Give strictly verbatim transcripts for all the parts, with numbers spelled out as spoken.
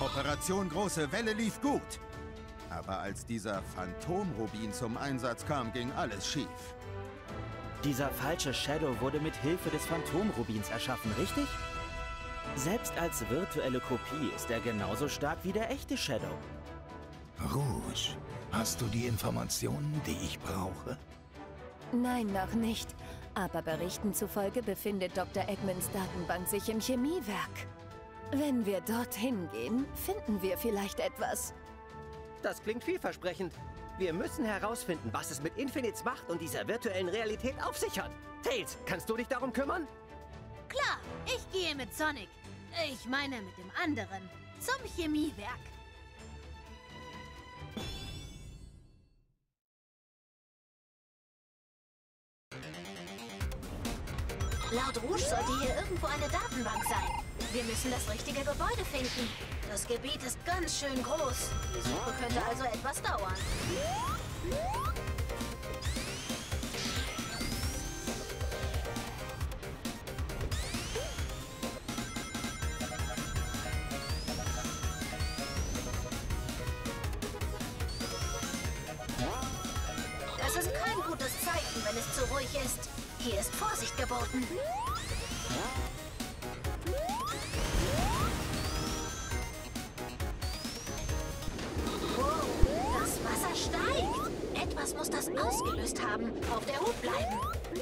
Operation Große Welle lief gut. Aber als dieser Phantom-Rubin zum Einsatz kam, ging alles schief. Dieser falsche Shadow wurde mit Hilfe des Phantom-Rubins erschaffen, richtig? Selbst als virtuelle Kopie ist er genauso stark wie der echte Shadow. Rouge, hast du die Informationen, die ich brauche? Nein, noch nicht. Aber Berichten zufolge befindet Doktor Eggmans Datenbank sich im Chemiewerk. Wenn wir dorthin gehen, finden wir vielleicht etwas. Das klingt vielversprechend. Wir müssen herausfinden, was es mit Infinites Macht und dieser virtuellen Realität auf sich hat. Tails, kannst du dich darum kümmern? Klar, ich gehe mit Sonic. Ich meine mit dem anderen. Zum Chemiewerk. Laut Rouge sollte hier irgendwo eine Datenbank sein. Wir müssen das richtige Gebäude finden. Das Gebiet ist ganz schön groß. Die Suche könnte also etwas dauern. Das ist kein gutes Zeichen, wenn es zu ruhig ist. Hier ist Vorsicht geboten. Wow, das Wasser steigt. Etwas muss das ausgelöst haben. Auf der Hut bleiben.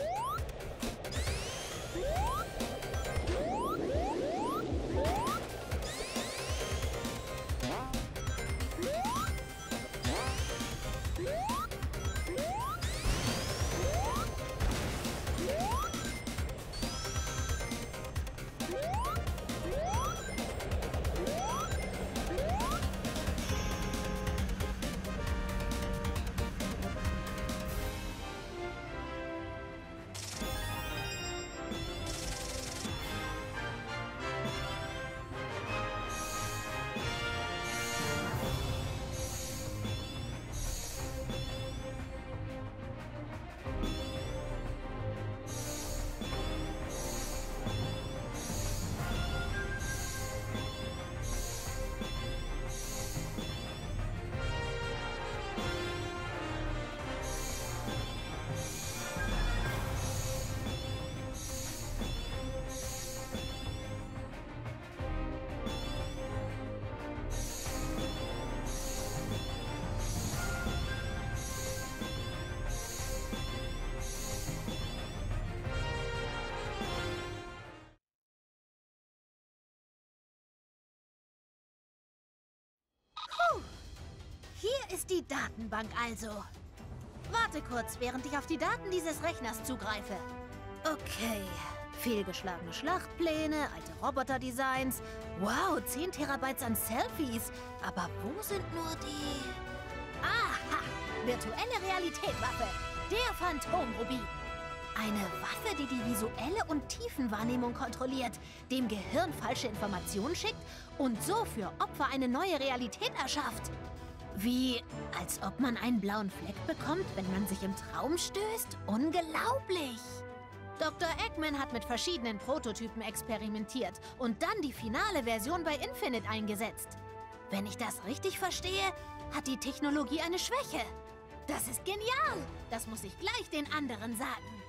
Hier ist die Datenbank also. Warte kurz, während ich auf die Daten dieses Rechners zugreife. Okay. Fehlgeschlagene Schlachtpläne, alte Roboter-Designs. Wow, zehn Terabytes an Selfies. Aber wo sind nur die... Aha! Virtuelle Realität-Waffe. Der Phantom-Rubin. Eine Waffe, die die visuelle und Tiefenwahrnehmung kontrolliert, dem Gehirn falsche Informationen schickt und so für Opfer eine neue Realität erschafft. Wie, als ob man einen blauen Fleck bekommt, wenn man sich im Traum stößt? Unglaublich! Doktor Eggman hat mit verschiedenen Prototypen experimentiert und dann die finale Version bei Infinite eingesetzt. Wenn ich das richtig verstehe, hat die Technologie eine Schwäche. Das ist genial! Das muss ich gleich den anderen sagen.